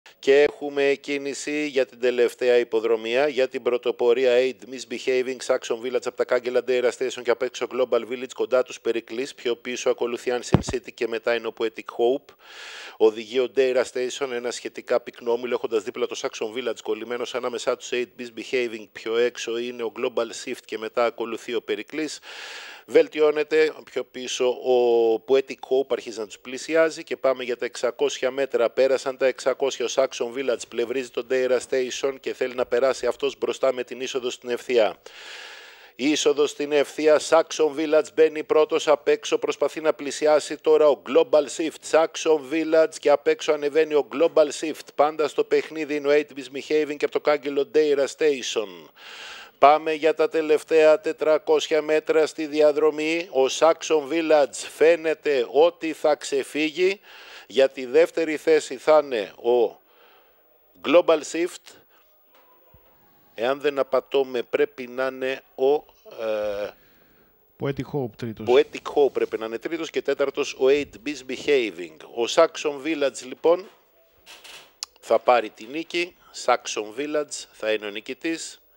Και έχουμε κίνηση για την τελευταία υποδρομία, για την πρωτοπορία Aid Misbehaving, Saxon Village από τα Κάγκελα Data Station και απ' έξω Global Village, κοντά τους Περικλής, πιο πίσω ακολουθεί Ancient City και μετά είναι ο Poetic Hope. Οδηγείο Data Station, ένα σχετικά πυκνό όμιλο έχοντας δίπλα το Saxon Village κολλημένος ανάμεσά τους Aid Misbehaving, πιο έξω είναι ο Global Shift και μετά ακολουθεί ο Περικλής. Βελτιώνεται πιο πίσω ο Poetic Hope, αρχίζει να τους πλησιάζει και πάμε για τα 600 μέτρα. Πέρασαν τα 600, ο Saxon Village πλευρίζει το Data Station και θέλει να περάσει αυτός μπροστά με την είσοδο στην ευθεία. Η είσοδος στην ευθεία, Saxon Village μπαίνει πρώτος απ' έξω, προσπαθεί να πλησιάσει τώρα ο Global Shift, Saxon Village και απ' έξω ανεβαίνει ο Global Shift. Πάντα στο παιχνίδι είναι ο 8 Misbehaving και από το Κάγκελο Data Station. Πάμε για τα τελευταία 400 μέτρα στη διαδρομή. Ο Saxon Village φαίνεται ότι θα ξεφύγει. Για τη δεύτερη θέση θα είναι ο Global Shift. Εάν δεν απατώμε πρέπει να είναι ο Poetic Hope τρίτος. Poetic Hope πρέπει να είναι τρίτος και τέταρτος ο 8 Misbehaving. Ο Saxon Village λοιπόν θα πάρει τη νίκη. Saxon Village θα είναι ο νικητής.